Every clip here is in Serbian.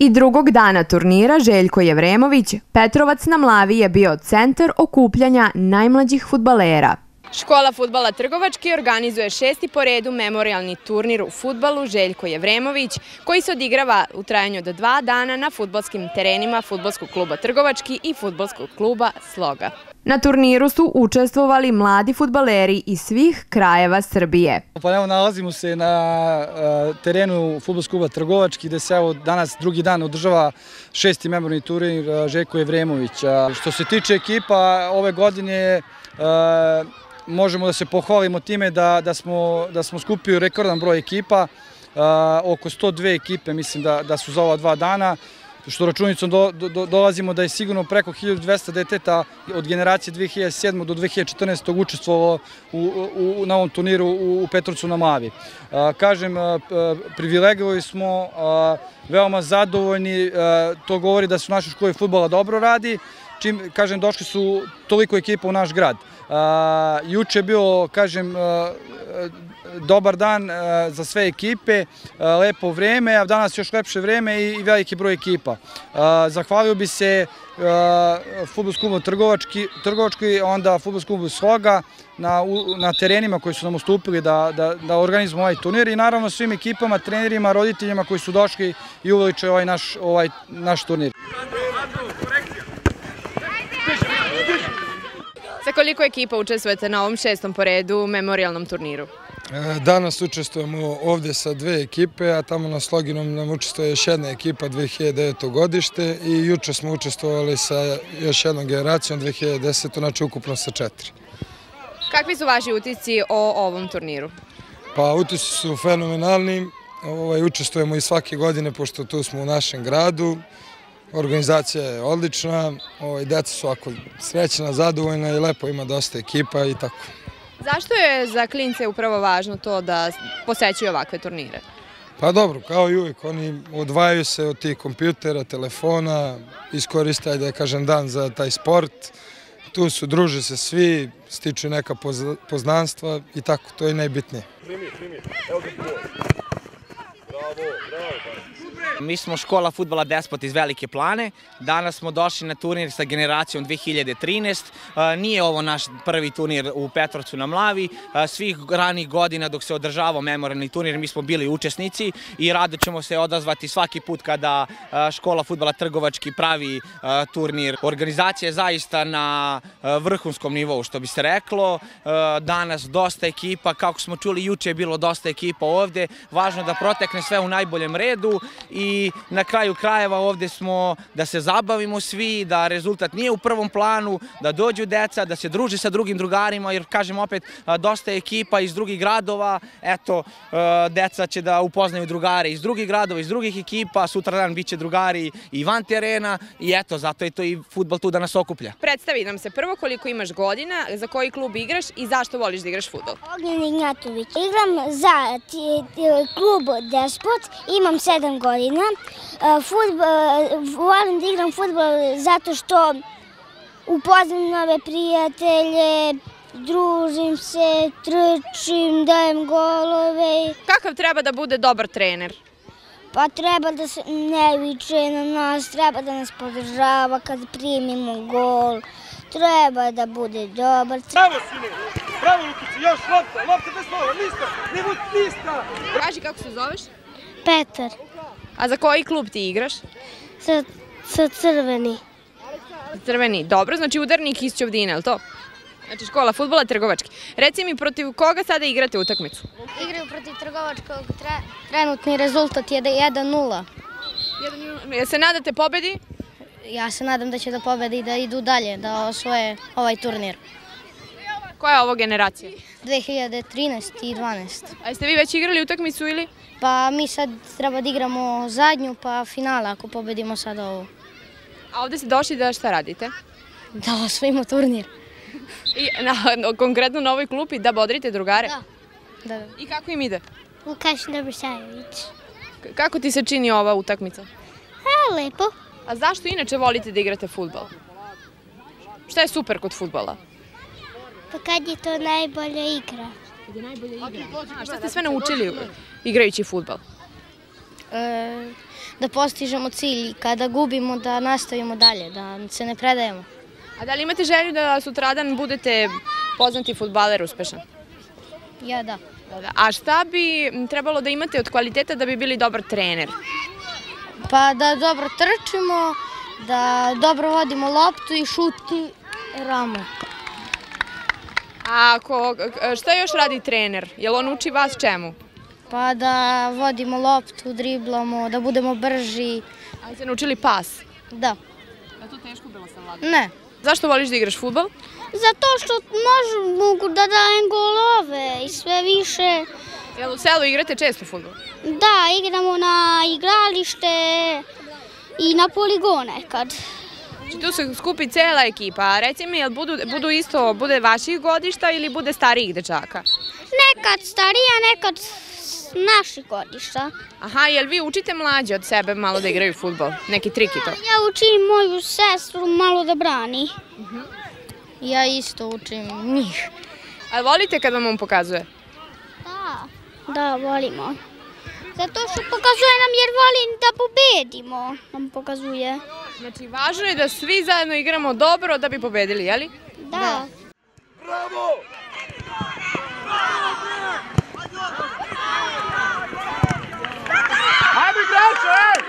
I drugog dana turnira Željko Jevremović, Petrovac na Mlavi je bio centar okupljanja najmlađih fudbalera. Škola fudbala Trgovački organizuje 6. po redu memorijalni turnir u fudbalu Željko Jevremović, koji se odigrava u trajanju od 2 dana na fudbalskim terenima Fudbalskog kluba Trgovački i Fudbalskog kluba Sloga. Na turniru su učestvovali mladi fudbaleri iz svih krajeva Srbije. Nalazimo se na terenu Fudbalskog kluba Trgovački, gde se danas drugi dan održava 6. memorijalni turnir Željko Jevremović. Što se tiče ekipa, ove godine možemo da se pohvalimo time da smo skupili rekordan broj ekipa, oko 102 ekipe mislim da su za ova 2 dana, što računicom dolazimo da je sigurno preko 1200 deteta od generacije 2007. do 2014. učestvovalo na ovom turniru u Petrovcu na Mlavi. Kažem, privilegovali smo, veoma zadovoljni, to govori da su naše škole fudbala dobro radi, čim, kažem, došli su toliko ekipa u naš grad. Juče je bio, kažem, dobar dan za sve ekipe, lepo vreme, a danas još lepše vreme i veliki broj ekipa. Zahvalio bi se Fudbalskom klubu Trgovački, onda Fudbalskom klubu Sloga na terenima koji su nam ustupili da organizujemo ovaj turnir i naravno svim ekipama, trenerima, roditeljima koji su došli i uveličaju ovaj naš turnir. Sa koliko ekipa učestvujete na ovom 6. po redu memorijalnom turniru? Danas učestvujemo ovdje sa 2 ekipe, a tamo na Sloginom nam učestvuje još jedna ekipa 2009. godište i juče smo učestvovali sa još jednom generacijom 2010. znači ukupno sa 4. Kakvi su vaši utisci o ovom turniru? Pa utisci su fenomenalni, učestvujemo i svake godine pošto tu smo u našem gradu. Organizacija je odlična, deca su ovako srećna, zadovoljna i lepo ima dosta ekipa i tako. Zašto je za klince upravo važno to da posećuju ovakve turnire? Pa dobro, kao i uvijek, oni odvajaju se od tih kompjutera, telefona, iskoriste, da kažem, dan za taj sport. Tu su, druže se svi, stiču neka poznanstva i tako, to je najbitnije. Mi smo škola fudbala Despot iz Velike Plane. Danas smo došli na turnir sa generacijom 2013. Nije ovo naš prvi turnir u Petrovcu na Mlavi. Svih ranih godina dok se održavao memorijalni turnir mi smo bili učesnici i rado ćemo se odazvati svaki put kada škola fudbala Trgovački pravi turnir. Organizacija je zaista na vrhunskom nivou, što bi se reklo. Danas dosta ekipa, kako smo čuli juče je bilo dosta ekipa ovde. Važno da protekne sve u najboljem redu i na kraju krajeva ovdje smo da se zabavimo svi, da rezultat nije u prvom planu, da dođu deca, da se druže sa drugim drugarima, jer kažem opet, dosta je ekipa iz drugih gradova, eto, deca će da upoznaju drugare iz drugih gradova, iz drugih ekipa, sutradan bit će drugari i van terena i eto, zato je to i fudbal tu da nas okuplja. Predstavi nam se prvo koliko imaš godina, za koji klub igraš i zašto voliš da igraš fudbal? Ognjen Ignjatović. Igram za klub Despot, imam 7 godina. Volim da igram fudbal zato što upoznam nove prijatelje, družim se, trčim, dajem golove. Kakav treba da bude dobar trener? Pa treba da se ne viče na nas, treba da nas podržava kad primimo gol. Treba da bude dobar. Bravo, sine! Bravo, Lukici! Još lopta bez slova, ništa! Kaži kako se zoveš? Petar. A za koji klub ti igraš? Sa Crveni. Crveni, dobro, znači udarnik iz Ćovdina, je li to? Znači škola fudbala Trgovački. Reci mi, protiv koga sada igrate utakmicu? Igraju protiv Trgovačkog, trenutni rezultat je 1-0. Jel se nadate pobedi? Ja se nadam da će da pobedi i da idu dalje, da osvoje ovaj turnir. Koja je ovo generacija? 2013 i 12. A jeste vi već igrali utakmicu ili? Pa mi sad treba da igramo zadnju, pa finala ako pobedimo sad ovo. A ovdje ste došli da šta radite? Da osvojimo turnir. I konkretno na ovoj klupi da bodrite drugare? Da. I kako im ide? Vukaš Dobrosajević. Kako ti se čini ova utakmica? Lepo. A zašto inače volite da igrate fudbal? Šta je super kod fudbala? Pa kad je to najbolja igra. Kad je najbolja igra. A šta ste sve naučili igrajući fudbal? da postižemo cilj, kada gubimo da nastavimo dalje, da se ne predajemo. A da li imate želju da sutradan budete poznati fudbaler uspešan? Ja da. A šta bi trebalo da imate od kvaliteta da bi bili dobar trener? Pa da dobro trčimo, da dobro vodimo loptu i šutiramo. A šta još radi trener? Jel on uči vas čemu? Pa da vodimo loptu, driblamo, da budemo brži. A ste naučili pas? Da. Je to teško bilo sa Vladom? Ne. Zašto voliš da igraš fudbal? Zato što mogu da dajem golove i sve više. Jel u selu igrate često fudbal? Da, igramo na igralište i na poligon nekad. Tu se skupi cela ekipa, a reci mi, jel bude vaših godišta ili bude starijih dečaka? Nekad starija, nekad naših godišta. Aha, jel vi učite mlađe od sebe malo da igraju fudbal? Neki trik i to? Ja učim moju sestru malo da brani. Ja isto učim njih. A volite kad vam on pokazuje? Da, volimo. Zato što pokazuje nam jer volim da pobedimo, nam pokazuje. Znači, važno je da svi zajedno igramo dobro da bi pobedili, jeli? Da. Bravo! Ajde igrače!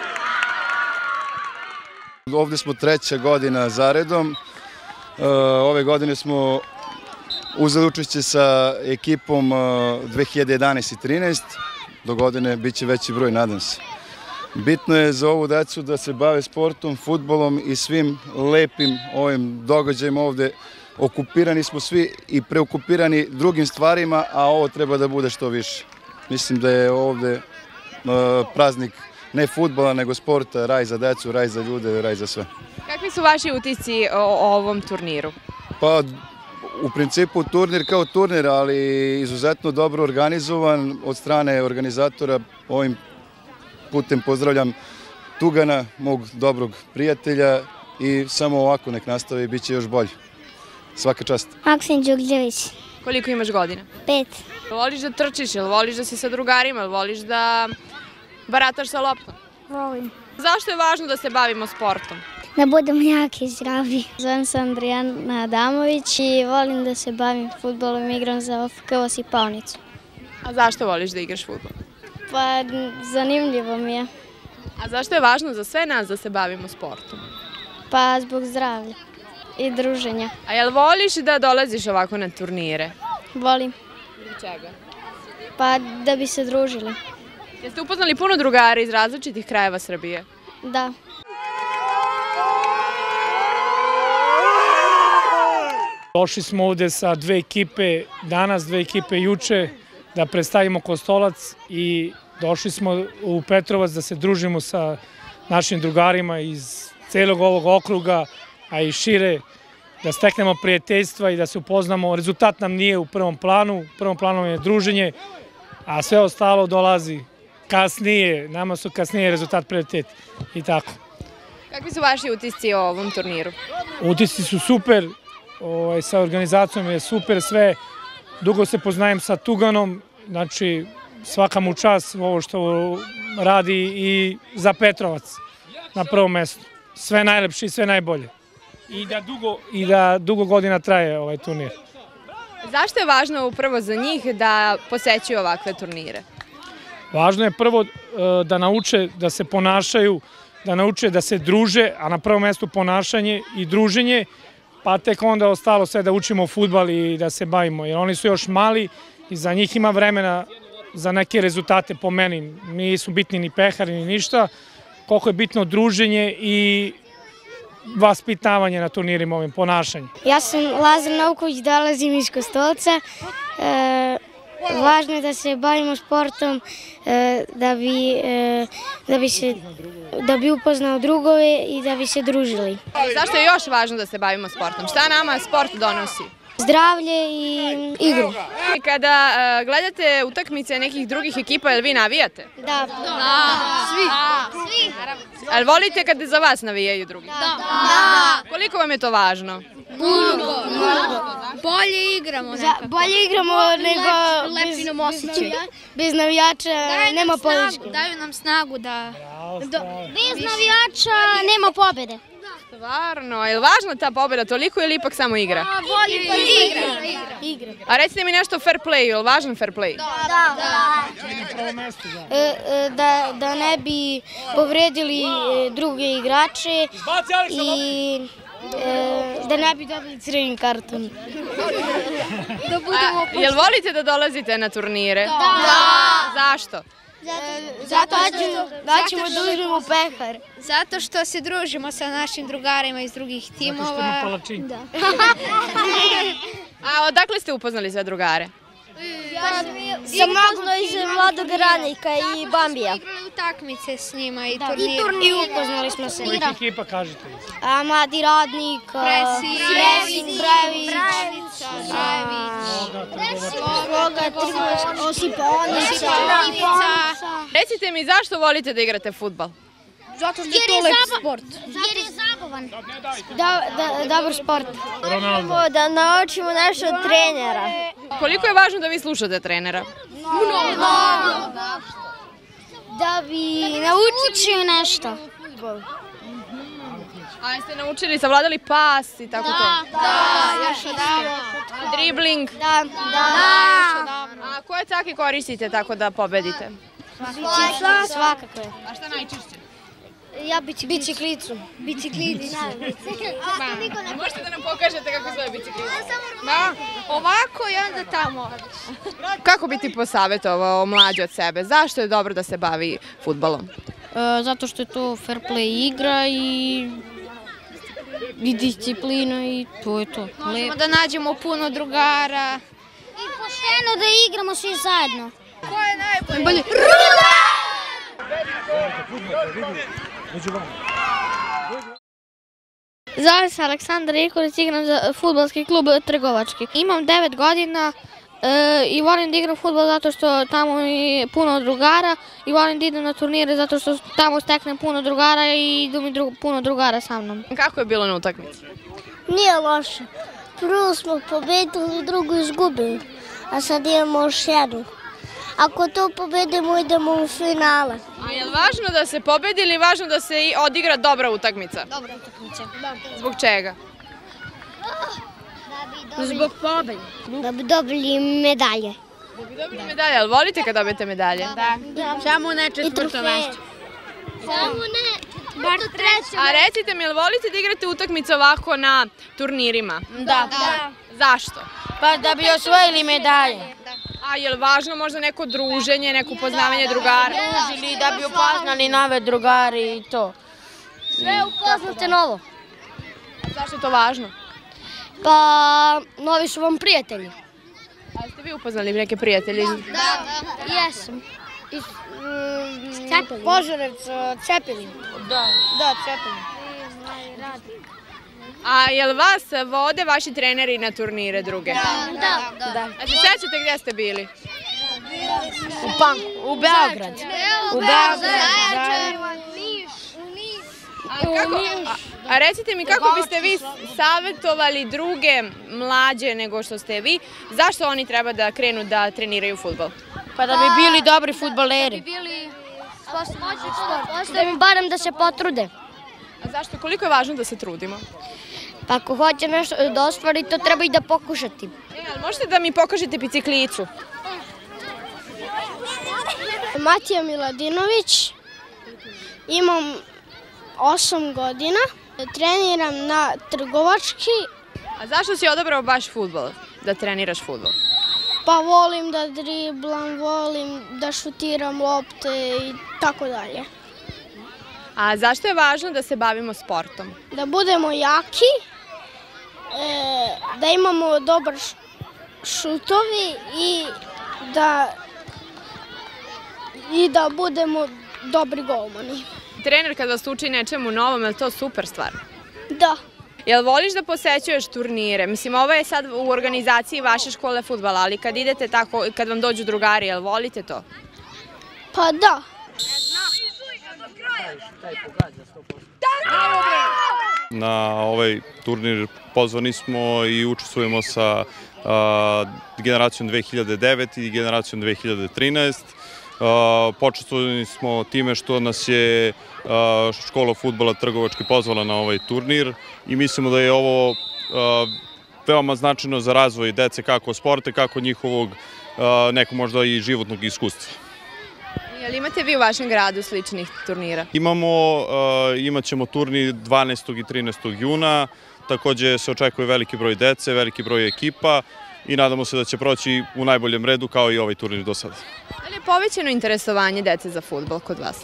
Ovde smo 3. godina zaredom. Ove godine smo uzeli učešće sa ekipom 2011 i 13. Do godine bit će veći broj, nadam se. Bitno je za ovu decu da se bave sportom, fudbalom i svim lepim ovim događajima ovde. Okupirani smo svi i preokupirani drugim stvarima, a ovo treba da bude što više. Mislim da je ovde praznik ne fudbala, nego sporta, raj za decu, raj za ljude, raj za sve. Kakvi su vaši utisci o ovom turniru? Pa, u principu turnir kao turnir, ali izuzetno dobro organizovan od strane organizatora. Ovim putem pozdravljam Tugana, mog dobrog prijatelja, i samo ovako nek nastavi i bit će još bolje. Svaka čast. Maksim Đugljević. Koliko imaš godina? 5. Voliš da trčiš, jel voliš da si sa drugarima, jel voliš da barataš sa loptom? Volim. Zašto je važno da se bavimo sportom? Da budemo jaki i zdravi. Zovem se Andrijana Adamović i volim da se bavim fudbalom, igram za OFK Osipaonicu. A zašto voliš da igraš fudbal? Pa zanimljivo mi je. A zašto je važno za sve nas da se bavimo sportom? Pa zbog zdravlja i druženja. A jel voliš da dolaziš ovako na turnire? Volim. Zbog čega? Pa da bi se družili. Jeste upoznali puno drugara iz različitih krajeva Srbije? Da. Došli smo ovde sa 2 ekipe danas, 2 ekipe juče, da predstavimo Kostolac, i došli smo u Petrovac da se družimo sa našim drugarima iz celog ovog okruga, a i šire, da steknemo prijateljstva i da se upoznamo. Rezultat nam nije u prvom planu je druženje, a sve ostalo dolazi kasnije, nama su kasnije rezultat prioritet i tako. Kakvi su vaši utisci o ovom turniru? Utisci su super, sa organizacijom je super sve, dugo se poznajem sa Tuganom, znači svaka mu čast ovo što radi i za Petrovac na prvom mestu. Sve najlepše i sve najbolje. I da dugo godina traje ovaj turnir. Zašto je važno upravo za njih da posećuju ovakve turnire? Važno je prvo da nauče da se ponašaju, da nauče da se druže, a na prvom mestu ponašanje i druženje, pa tek onda ostalo sve da učimo fudbal i da se bavimo, jer oni su još mali i za njih ima vremena za neke rezultate po meni. Nisu bitni ni pehari ni ništa, koliko je bitno druženje i vaspitavanje na turnirima ovim, ponašanje. Ja sam Lazar Nauković, dolazim iz Kostolca. Važno je da se bavimo sportom da bi upoznao drugove i da bi se družili. Zašto je još važno da se bavimo sportom? Šta nama sport donosi? Zdravlje i igru. Kada gledate utakmice nekih drugih ekipa, jel vi navijate? Da. Svi? Ali volite kada za vas navijaju drugi? Da. Koliko vam je to važno? Bolje igramo. Bolje igramo nego bez navijača nema podrške. Daju nam snagu da... Bez navijača nema pobjede. Stvarno, je li važna ta pobjeda toliko ili ipak samo igra? Igra. A recite mi nešto o fair playu, je li važan fair play? Da ne bi povredili druge igrače i da ne bi dobili crveni karton. Jel volite da dolazite na turnire? Da. Zašto? Zato ćemo da uzmemo pehar. Zato što se družimo sa našim drugarima iz drugih timova. Zato što ima palačin. A odakle ste upoznali sve drugare? Sa Magno iz Mladog Ranika i Bambija. Igrali utakmice s njima i turnire. I upoznali smo se. Kojih ekipa kažete? Mladi Radnik, Brević, Osiponica. Recite mi zašto volite da igrate fudbal? Zato što je to lep sport. Jer je zabavan. Dobar sport. Ronaldo. Da naučimo nešto od trenera. Koliko je važno da vi slušate trenera? Mnogo. Da bi naučili nešto. A jeste naučili, savladali pas i tako to? Da, još odavno. Dribling? Da. A koje trake koristite tako da pobedite? Svakako je. A šta najčešće? Ja biciklicu. Biciklicu. Možete da nam pokažete kako zove biciklica? Da, ovako i onda tamo. Kako bi ti posavjetovao mlađe od sebe? Zašto je dobro da se bavi fudbalom? Zato što je to fair play igra i disciplina i to je to. Možemo da nađemo puno drugara. I pošteno da igramo svi zajedno. Ko je najbolji? Zovem se Aleksandar Iković, igram za fudbalski klub Trgovački. Imam 9 godina i volim da igram fudbal zato što tamo je puno drugara i volim da idem na turnire zato što tamo steknem puno drugara i idu mi puno drugara sa mnom. Kako je bilo na utakmici? Nije loše. Prvo smo pobedili, drugo izgubili, a sad imamo još jednu. Ako to pobedimo, idemo u finale. A je li važno da se pobedi ili važno da se odigra dobra utakmica? Dobra utakmica. Zbog čega? Zbog pobede. Da bi dobili medalje. Da bi dobili medalje, ali volite kad dobijete medalje? Da. Samo ne četvrto mesto. Samo ne, bar treće. A recite mi, jel volite da igrate utakmice ovako na turnirima? Da. Zašto? Pa da bi osvojili medalje. A je li važno možda neko druženje, neko upoznavanje drugara? Družili da bi upoznali nove drugare i to. Sve upoznate novo. Zašto je to važno? Pa novi su vam prijatelji. A ste vi upoznali neke prijatelje? Da, jesam. Požarec, Cepelin. Da, Cepelin. A je li vas vode vaši treneri na turnire druge? Da. A se sećate gdje ste bili? U Beograd. A recite mi kako biste vi savjetovali druge mlađe nego što ste vi, zašto oni treba da krenu da treniraju fudbal? Pa da bi bili dobri fudbaleri. Da bi barem da se potrude. A zašto? Koliko je važno da se trudimo? Pa ako hoće nešto da ostvari, to treba i da pokušati. Ali možete da mi pokažete biciklicu? Matija Miladinović, imam 8 godina, treniram na Trgovački. A zašto si odabrao baš fudbal, da treniraš fudbal? Pa volim da driblam, volim da šutiram lopte i tako dalje. A zašto je važno da se bavimo sportom? Da budemo jaki, da imamo dobar šutovi i da budemo dobri golmani. Trener kad vas uči nečemu novom, je li to super stvar? Da. Jel voliš da posećuješ turnire? Mislim, ovo je sad u organizaciji vaše škole fudbala, ali kad idete tako, kad vam dođu drugari, jel volite to? Pa da. Na ovaj turnir pozvani smo i učestvujemo sa generacijom 2009 i generacijom 2013. Počestvovali smo time što nas je škola fudbala Trgovački pozvala na ovaj turnir i mislimo da je ovo veoma značajno za razvoj dece kako sporta, kako njihovog nekog možda i životnog iskustva. Jel imate vi u vašem gradu sličnih turnira? Imat ćemo turnir 12. i 13. juna, takođe se očekuje veliki broj dece, veliki broj ekipa i nadamo se da će proći u najboljem redu kao i ovaj turnir do sada. Da li je povećano interesovanje dece za fudbal kod vas?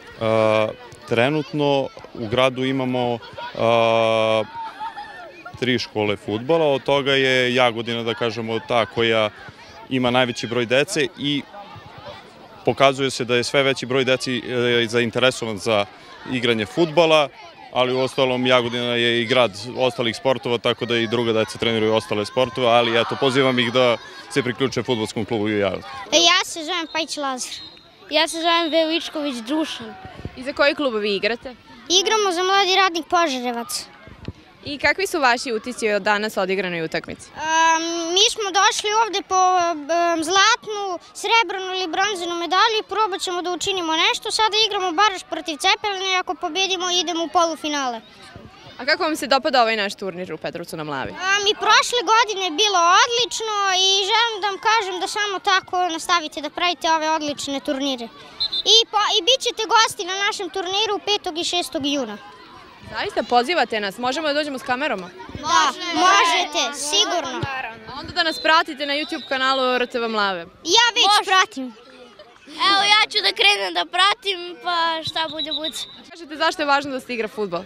Trenutno u gradu imamo 3 škole fudbala, od toga je Jagodina, da kažemo, ta koja ima najveći broj dece i pokazuje se da je sve veći broj deci zainteresovan za igranje fudbala, ali u ostalom Jagodina je i grad ostalih sportova, tako da i druga deca treniraju ostale sportove, ali eto, pozivam ih da se priključe fudbalskom klubu i Jagodina. Ja se zovem Pajić Lazar. Ja se zovem Veličković Dušan. I za koji klub vi igrate? Igramo za Mladi radnik Požarevac. I kakvi su vaši utisci od danas odigranoj utakmici? Mi smo došli ovde po zlatnu, srebrnu ili bronzanu medalju i probat ćemo da učinimo nešto. Sada igramo baraž protiv Cepelina i ako pobedimo idemo u polufinale. A kako vam se dopada ovaj naš turnir u Petrovcu na Mlavi? I prošle godine je bilo odlično i želim da vam kažem da samo tako nastavite da pravite ove odlične turnire. I bit ćete gosti na našem turniru 5. i 6. juna. Zaista pozivate nas, možemo da dođemo s kamerama? Da, možete, sigurno. A onda da nas pratite na YouTube kanalu RTV Mlave. Ja već pratim. Evo, ja ću da krenem da pratim, pa šta bude. Kažete zašto je važno da se igra fudbal?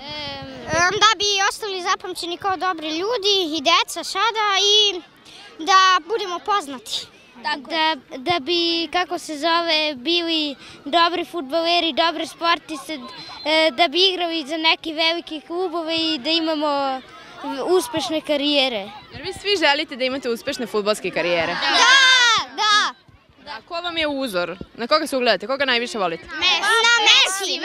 Da bi ostali zapamćeni kao dobri ljudi i deca sada i da budemo poznati. Da bi, kako se zove, bili dobri fudbaleri, dobri sportisti, da bi igrali za neke velike klubove i da imamo uspešne karijere. Jer vi svi želite da imate uspešne fudbalske karijere? Da. A ko vam je uzor? Na koga se ugledate? Koga najviše volite? Messi,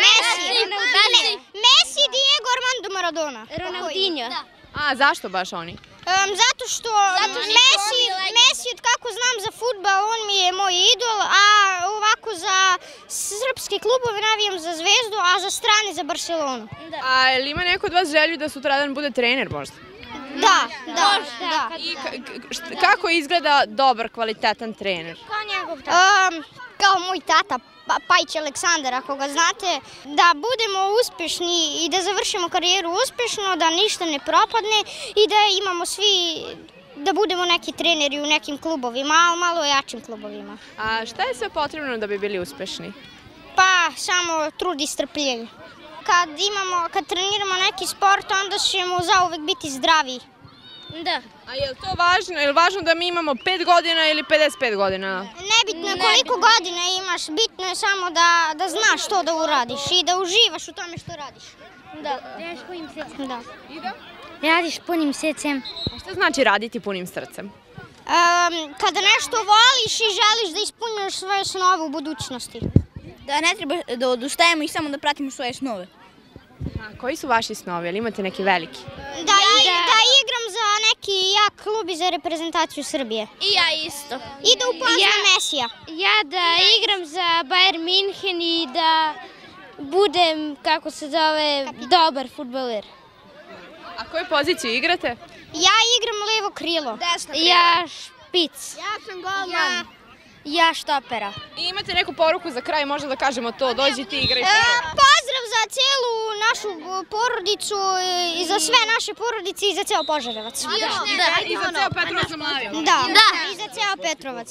Diego Armando Maradona. Ronaldinho. A zašto baš oni? Zato što Messi, od kako znam za fudbal, on mi je moj idol, a ovako za srpske klubove navijam za Zvezdu, a za strane za Barcelonu. A ili ima neko od vas želju da sutradan bude trener možda? Da. I kako izgleda dobar, kvalitetan trener? Kao moj tata, Pajić Aleksandar, ako ga znate, da budemo uspešni i da završimo karijeru uspešno, da ništa ne propadne i da imamo svi, da budemo neki treneri u nekim klubovima, ali malo jačim klubovima. A šta je sve potrebno da bi bili uspešni? Pa samo trud i strpljenje. Kad treniramo neki sport, onda ćemo zauvek biti zdraviji. Da. A je li to važno? Je li važno da mi imamo 5 godina ili 55 godina? Nebitno je koliko godina imaš, bitno je samo da znaš što da uradiš i da uživaš u tome što radiš. Da. Radiš punim srcem. Da. I da? Radiš punim srcem. A šta znači raditi punim srcem? Kada nešto voliš i želiš da ispunjuješ svoje snove u budućnosti. Da ne treba da odustajemo i samo da pratimo svoje snove. A koji su vaši snovi? Ili imate neki veliki? Da igram za neki jak klub i za reprezentaciju Srbije. I ja isto. I da upoznam Mesija. Ja da igram za Bayern München i da budem, kako se zove, dobar fudbaler. A koju poziciju igrate? Ja igram levo krilo. Desno krilo. Ja špic. Ja sam golman. Ja štopera. I imate neku poruku za kraj, možda da kažemo to, dođi ti igraj. Pozdrav za celu našu porodicu i za sve naše porodice i za ceo Požarevac. I za ceo Petrovac na Mlavi. Da, i za ceo Petrovac.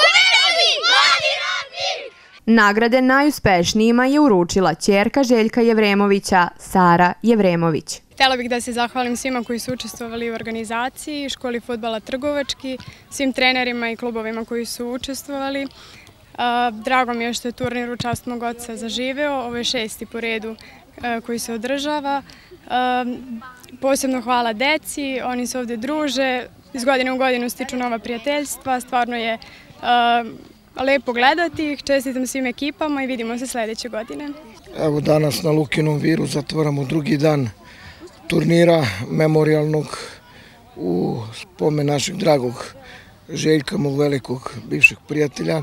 Nagrade najuspešnijima je uručila ćerka Željka Jevremovića, Sara Jevremović. Htjela bih da se zahvalim svima koji su učestvovali u organizaciji, školi fudbala Trgovački, svim trenerima i klubovima koji su učestvovali. Drago mi je što je turnir u čast mog oca zaživeo. Ovo je 6. po redu koji se održava. Posebno hvala deci, oni se ovde druže, iz godine u godinu stiču nova prijateljstva, stvarno je lepo gledati ih, čestitam svim ekipama i vidimo se sledeće godine. Evo danas na Lukinom Viru zatvaramo drugi dan turnira memorijalnog u spomen našeg dragog Željka, mog velikog bivšeg prijatelja.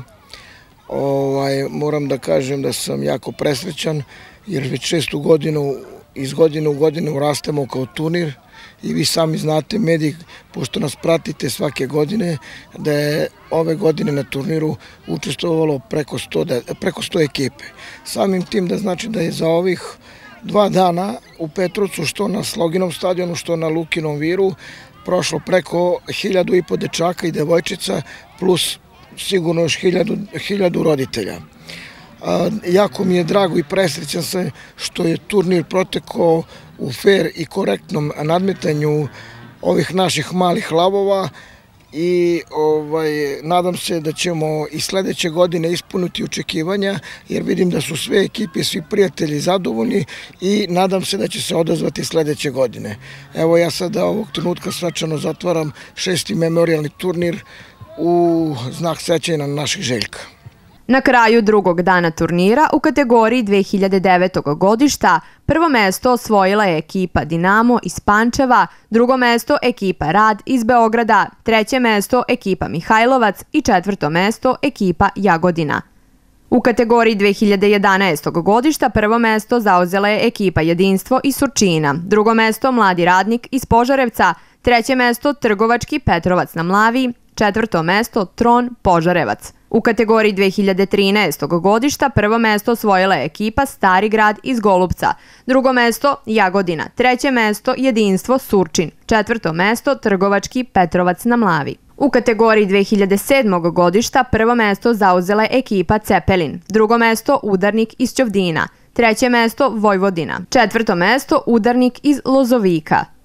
Moram da kažem da sam jako presrećan jer već 6. godinu iz godine u godinu rastemo kao turnir i vi sami znate, mediji, pošto nas pratite svake godine, da je ove godine na turniru učestvovalo preko 100 ekipe. Samim tim da znači da je za ovih 2 dana u Petrovcu, što na Sloginom stadionu, što na Lukinom Viru, prošlo preko 1500 dečaka i devojčica, plus sigurno još 1000 roditelja. Jako mi je drago i presrećan sam što je turnir protekao u fair i korektnom nadmetanju ovih naših malih lavova i nadam se da ćemo i sledeće godine ispuniti očekivanja jer vidim da su sve ekipe, svi prijatelji zadovoljni i nadam se da će se odazvati sledeće godine. Evo ja sada ovog trenutka svečano zatvaram 6. memorijalni turnir u znak sećanja na naših Željka. Na kraju drugog dana turnira u kategoriji 2009. godišta prvo mesto osvojila je ekipa Dinamo iz Pančeva, drugo mesto ekipa Rad iz Beograda, treće mesto ekipa Mihajlovac i četvrto mesto ekipa Jagodina. U kategoriji 2011. godišta prvo mesto zauzela je ekipa Jedinstvo iz Surčina, drugo mesto Mladi radnik iz Požarevca, treće mesto Trgovački Petrovac na Mlavi, četvrto mesto Tron Požarevac. U kategoriji 2013. godišta prvo mesto osvojila je ekipa Stari grad iz Golupca, drugo mesto Jagodina, treće mesto Jedinstvo Surčin, četvrto mesto Trgovački Petrovac na Mlavi. U kategoriji 2007. godišta prvo mesto zauzela je ekipa Cepelin, drugo mesto Udarnik iz Ćovdina, treće mesto Vojvodina, četvrto mesto Udarnik iz Lozovika.